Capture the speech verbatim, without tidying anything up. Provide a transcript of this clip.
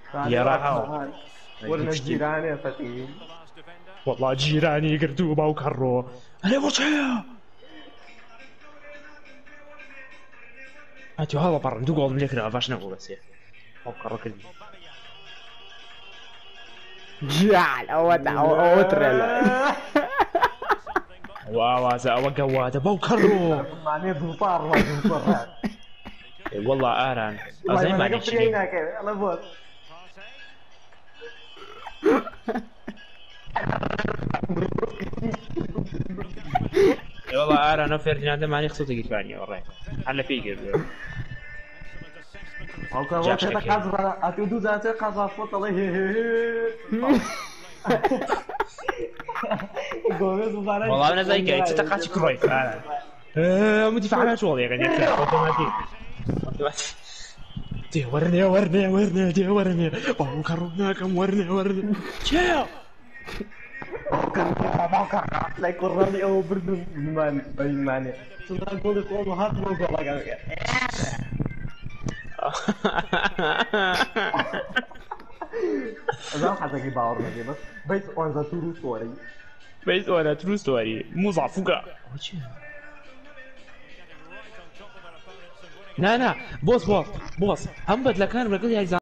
يا راهو ورنا الجيران فتي والله جيراني قردوبة وكرو أنا بوشيا هاتي هذا برا ندوق والله مليك راه باش نقول بس أو كرو كلمة جعل أو أو أو ترى واوا سأوا قواته بوكرو معني ضفار وضفار والله آران أزاي ما نشيل الله يبوظ والله آران وفرديناند ما نخصو تجي ثانية والله على فيك اوكي وقت هذا قاعد اتودو ذاته قاعد فوت الله والله انا زي كذا تتقاتل كرويف انا مدفعات والله يا غني اوتوماتيك دي ورني ورني ورني دي ورني باو كربنا كم ورني ورني تشيا لا يقرني او برد مان باين ماني سلطان كل كل هات مو والله هذا حتى كي باور بس بيت اون ذا ترو ستوري بيت اون ذا ترو ستوري مو زعفوقة لا لا بوس بوس بوس هم بدل كان بقول يا